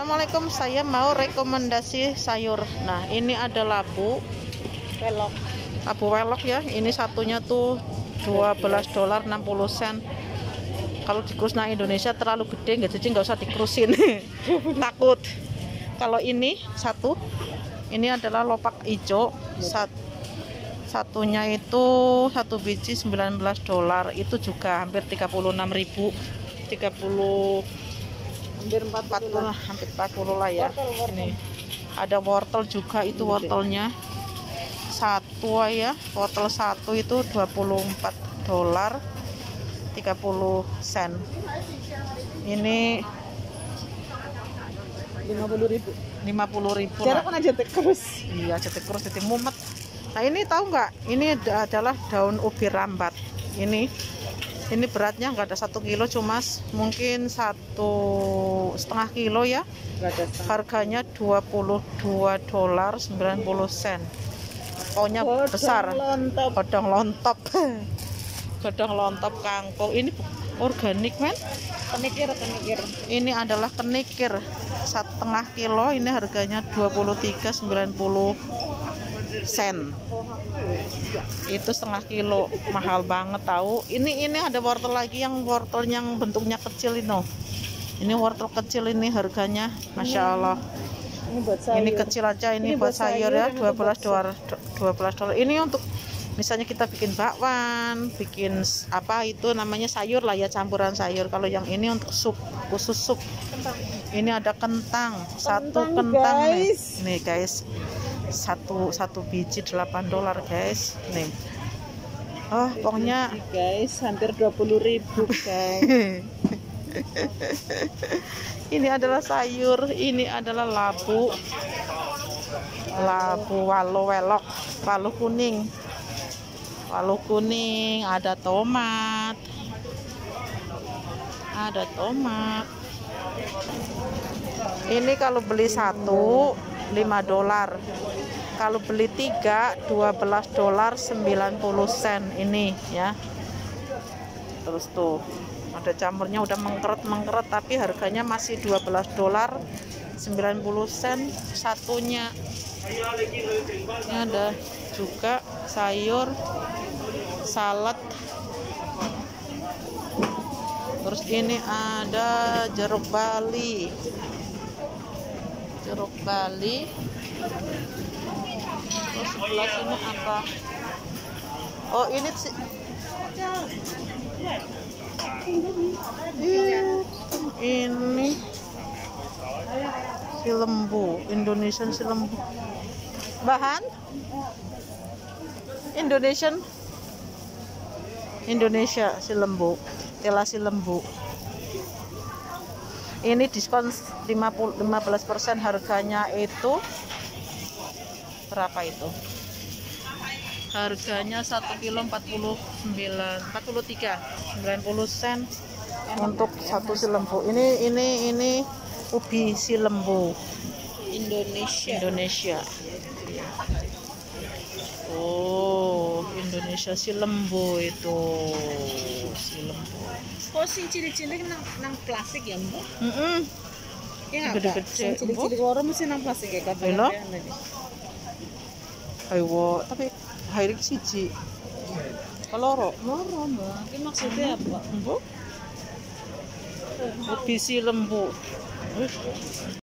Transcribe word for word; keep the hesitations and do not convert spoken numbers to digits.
Assalamualaikum, saya mau rekomendasi sayur. Nah, ini ada labu Velok. labu welok ya. Ini satunya tuh dua belas dolar enam puluh sen. Kalau dikrus nah Indonesia terlalu gede, nggak jadi nggak usah dikrusin. Takut. Kalau ini satu, ini adalah lopak hijau. Sat, satunya itu satu biji sembilan belas dolar. Itu juga hampir tiga puluh enam ribu. tiga puluh Hampir empat puluh, hampir empat puluh lah ya. Wortel, wortel. Ini ada wortel juga, itu wortelnya satu ya. Wortel satu itu dua puluh empat dolar tiga puluh sen. Ini lima puluh ribu. lima puluh ribu Cara lah. kan aja terus. Iya, cetek terus jadi mumet. Nah, ini tahu nggak? Ini adalah daun ubi rambat. Ini ini beratnya nggak ada satu kilo, cuma mungkin satu setengah kilo ya. Harganya dua puluh dua dolar sembilan puluh sen. Pokoknya Godong besar. lontop. Godong lontop. Godong lontop kangkung. Ini organik men. Kenikir, kenikir. Ini adalah kenikir setengah kilo. Ini harganya dua puluh tiga sembilan puluh sen. Itu setengah kilo, mahal banget tahu. Ini ini ada wortel lagi yang wortel yang bentuknya kecil ini. Ini wortel kecil ini harganya Masya Allah. Ini buat sayur. Ini kecil aja, ini, Ini buat buat sayur, sayur, ya yang dua untuk belas bakso. dolar dua belas dolar. Ini untuk misalnya kita bikin bakwan, bikin s- apa itu namanya sayur lah ya, campuran sayur. Kalau yang ini untuk sup, khusus sup. Kentang. Ini ada kentang, satu Kentang, kentang guys. nih. Nih guys. Satu satu biji delapan dolar guys. Nih. Oh, pokoknya Biji, guys, hampir dua puluh ribu guys. ini adalah sayur, ini adalah labu. Labu walu welok, walu kuning. Walu kuning, ada tomat. Ada tomat. Ini kalau beli satu lima dolar. Kalau beli tiga dua belas dolar sembilan puluh sen ini ya. Terus tuh ada campurnya udah mengkeret-mengkeret tapi harganya masih dua belas dolar sembilan puluh sen satunya. Ini ada juga sayur salad. Terus ini ada jeruk bali. Jeruk bali. Terus sebelah sini apa? Oh, ini sih. Ini si lembu, Indonesian si lembu. Bahan Indonesian Indonesia si lembu, tela si lembu. Ini diskon lima puluh lima belas persen, harganya itu berapa itu? Harganya satu kilo empat puluh sembilan empat puluh tiga sembilan puluh sen untuk satu si lembu. Ini ini ini ubi si lembu Indonesia. Indonesia. Oh, Indonesia si lembu itu. Si lembu. Oh, sing cilik-cilik nang nang plastik ya, Mbak? Mm-mm. Ya nggak, Gede-gede, Kak? Sing cilik-cilik loro mesti nang plastik ya, Kak. Lho? Ayo, tapi hairik siji. Keloro. Loro, Mbak. Ini maksudnya apa? Lembu. Ubi si lembu.